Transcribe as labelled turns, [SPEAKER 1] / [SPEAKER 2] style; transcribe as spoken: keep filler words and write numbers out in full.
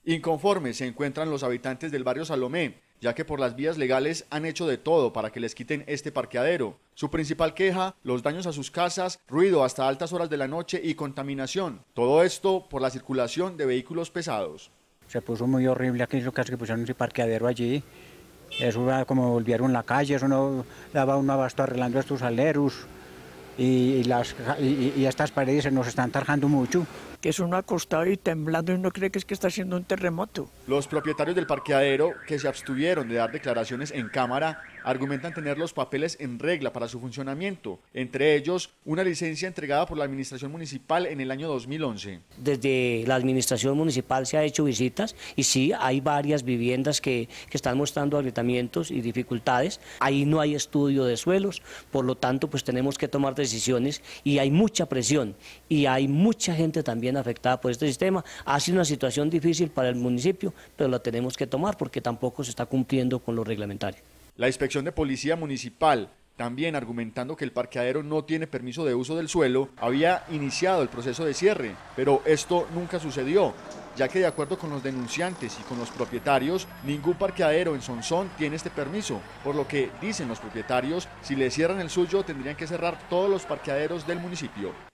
[SPEAKER 1] Inconformes se encuentran los habitantes del barrio Salomé, ya que por las vías legales han hecho de todo para que les quiten este parqueadero. Su principal queja, los daños a sus casas, ruido hasta altas horas de la noche y contaminación. Todo esto por la circulación de vehículos pesados.
[SPEAKER 2] Se puso muy horrible aquí, lo que pusieron ese parqueadero allí. Eso era como volvieron la calle, eso no daba un abasto arreglando estos aleros. Y, y, las, y, y estas paredes se nos están tarjando mucho.
[SPEAKER 3] Que es uno acostado y temblando y uno cree que es que está haciendo un terremoto.
[SPEAKER 1] Los propietarios del parqueadero, que se abstuvieron de dar declaraciones en cámara, argumentan tener los papeles en regla para su funcionamiento, entre ellos una licencia entregada por la administración municipal en el año dos mil once.
[SPEAKER 4] Desde la administración municipal se ha hecho visitas y sí, hay varias viviendas que, que están mostrando agrietamientos y dificultades. Ahí no hay estudio de suelos, por lo tanto pues tenemos que tomar decisiones y hay mucha presión y hay mucha gente también afectada por este sistema. Ha sido una situación difícil para el municipio, pero la tenemos que tomar porque tampoco se está cumpliendo con lo reglamentario.
[SPEAKER 1] La inspección de policía municipal, también argumentando que el parqueadero no tiene permiso de uso del suelo, había iniciado el proceso de cierre, pero esto nunca sucedió, ya que de acuerdo con los denunciantes y con los propietarios, ningún parqueadero en Sonsón tiene este permiso, por lo que, dicen los propietarios, si le cierran el suyo tendrían que cerrar todos los parqueaderos del municipio.